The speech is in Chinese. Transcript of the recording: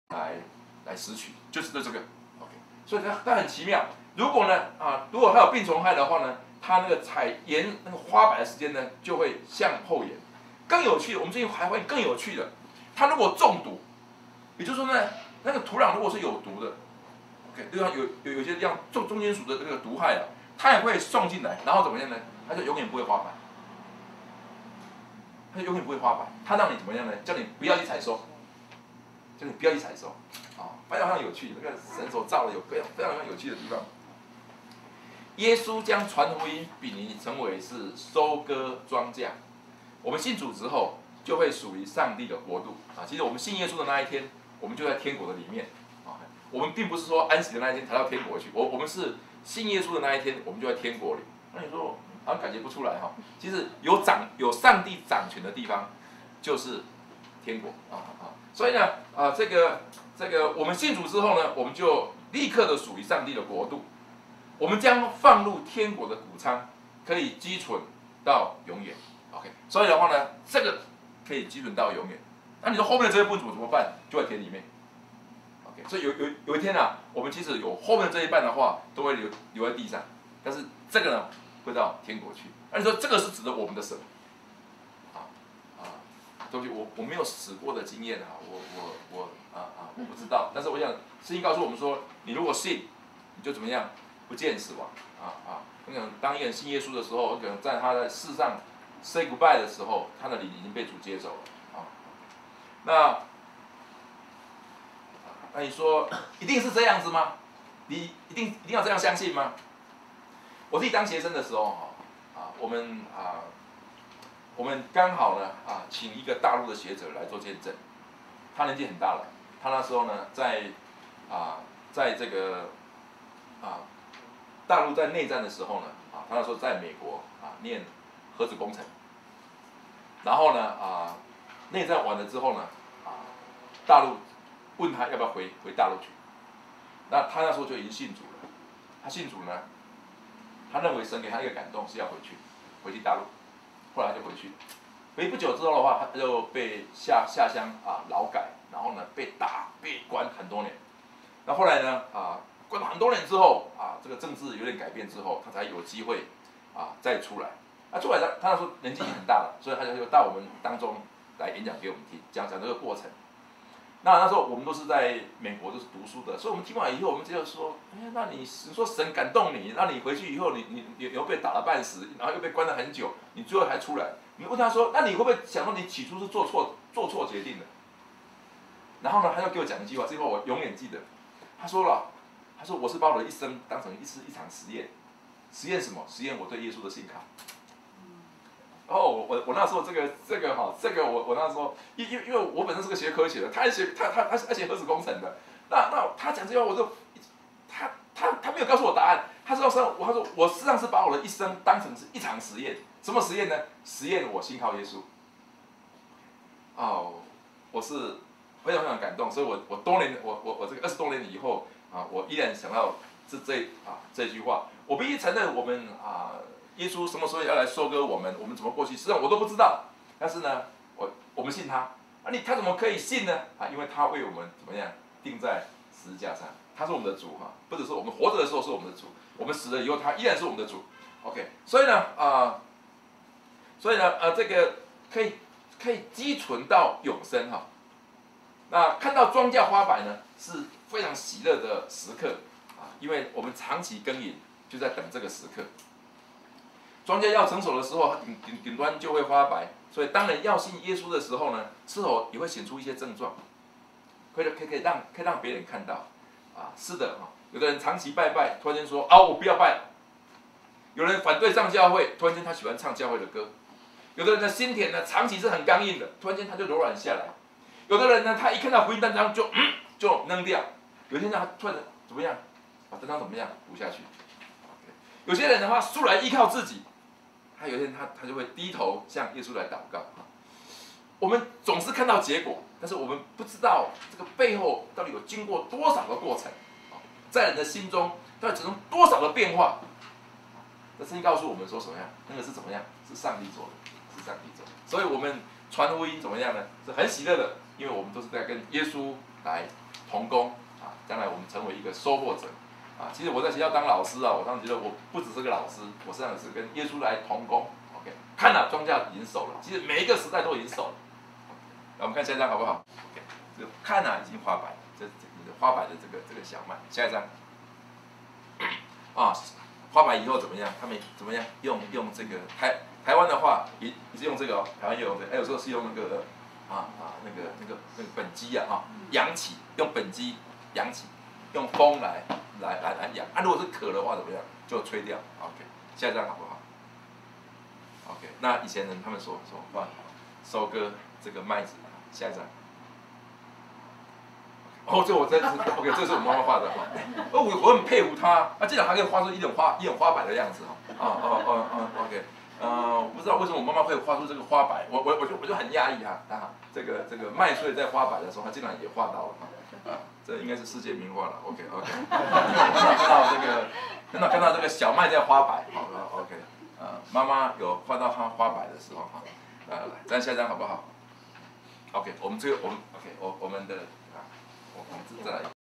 来拾取，就是这个 OK。所以它很奇妙。如果呢如果它有病虫害的话呢，它那个延那个花白的时间呢就会向后延。更有趣的，我们最近还会更有趣的，它如果中毒，也就是说呢，那个土壤如果是有毒的 ，OK， 就像有些像重金属的那个毒害它也会送进来，然后怎么样呢？它就永远不会花白。它永远不会花白，它让你怎么样呢？叫你不要去采收，叫你不要去采收，非常有趣，那个神所造的有非常有趣的地方。耶稣将传福音比拟成为是收割庄稼，我们信主之后就会属于上帝的国度其实我们信耶稣的那一天，我们就在天国的里面我们并不是说安息的那一天才到天国去，我们是信耶稣的那一天，我们就在天国里。那你说？好像感觉不出来其实有上帝掌权的地方，就是天国所以呢这个我们信主之后呢，我们就立刻的属于上帝的国度，我们将放入天国的谷仓，可以积存到永远。OK， 所以的话呢，这个可以积存到永远。那你说后面的这些部族怎么办？就在田里面。OK， 所以有一天我们其实有后面的这一半的话，都会留在地上，但是这个呢？会到天国去。那你说这个是指的我们的神东西我没有死过的经验我不知道。但是我想圣经告诉我们说，你如果信，你就怎么样，不见死亡我想当一个人信耶稣的时候，可能在他在世上 say goodbye 的时候，他的灵已经被主接走了那你说一定是这样子吗？你一定要这样相信吗？我自己当学生的时候我们刚好呢请一个大陆的学者来做见证，他年纪很大了，他那时候呢在这个大陆在内战的时候呢他那时候在美国念核子工程，然后呢内战完了之后呢大陆问他要不要回大陆去，那他那时候就已经信主了，他信主呢。他认为神给他一个感动是要回去大陆，后来他就回去。没不久之后的话，他就被下乡劳改，然后呢被打被关很多年。那后来呢关了很多年之后这个政治有点改变之后，他才有机会再出来。出来他那时候年纪已经很大了，所以他就到我们当中来演讲给我们听，讲这个过程。那时候我们都是在美国都是读书的，所以我们听完以后，我们就说，那你说神感动你，让你回去以后，你又被打了半死，然后又被关了很久，你最后还出来，你问他说，那你会不会想说你起初是做错决定的？然后呢，他就给我讲一句话，这句话我永远记得。他说我是把我的一生当成一场实验，实验什么？实验我对耶稣的信靠。我那时候这个我那时候，因为我本身是个学科学的，他学核子工程的，那他讲这句话，我就他没有告诉我答案，他说我实际上是把我的一生当成是一场实验，什么实验呢？实验我信靠耶稣。我是非常感动，所以我多年我这个20多年以后我依然想到这句话。我必须承认，我们耶稣什么时候要来收割我们怎么过去？实际上我都不知道。但是呢，我们信他。他怎么可以信呢？因为他为我们怎么样钉在十字架上，他是我们的主不只是我们活着的时候是我们的主，我们死了以后他依然是我们的主。OK， 所以呢这个可以积存到永生那看到庄稼花白呢，是非常喜乐的时刻因为我们长期耕耘，就在等这个时刻。庄稼要成熟的时候，顶端就会花白，所以当人要信耶稣的时候呢，是否也会显出一些症状，可以让别人看到是的有的人长期拜拜，突然间说我不要拜了；有人反对上教会，突然间他喜欢唱教会的歌；有的人的心田呢长期是很刚硬的，突然间他就柔软下来；有的人呢，他一看到福音单张就扔掉；有一天他突然怎么样，把单张怎么样读下去；有些人的话素来依靠自己。他有一天他就会低头向耶稣来祷告。我们总是看到结果，但是我们不知道这个背后到底有经过多少个过程，在人的心中到底产生多少的变化。那圣经告诉我们说什么样？那个是怎么样？是上帝做的，是上帝做的。所以我们传福音怎么样呢？是很喜乐的，因为我们都是在跟耶稣来同工啊，将来我们成为一个收获者啊。其实我在学校当老师啊，我当时觉得我不只是个老师，我实际上是跟耶稣来同工。OK， 看了庄稼已经熟了，其实每一个时代都已经熟了。来，我们看下一张好不好 ？OK， 这个看啊已经花白，这你的花白的这个小麦。下一张啊，花白以后怎么样？他们怎么样？用这个台湾的话也是用这个哦，台湾也有这个，还有时候是用那个那个本基啊扬起，用本基扬起，用风来扬啊。如果是渴的话怎么样？就吹掉。OK， 下一张好不好 ？OK， 那以前人他们所画收割这个麦子，下一张。哦，这我真是 OK， 这是我妈妈画的哈。我很佩服她，竟然还可以画出一种花白的样子OK， 我不知道为什么我妈妈会画出这个花白，我就很压抑哈这个麦穗在花白的时候，她竟然也画到了这应该是世界名画了。OK， 看到这个小麦在花白，好了 OK， 妈妈有画到她花白的时候哈，来，咱下一张好不好 ？OK， 我们 OK， 我们的我们再来。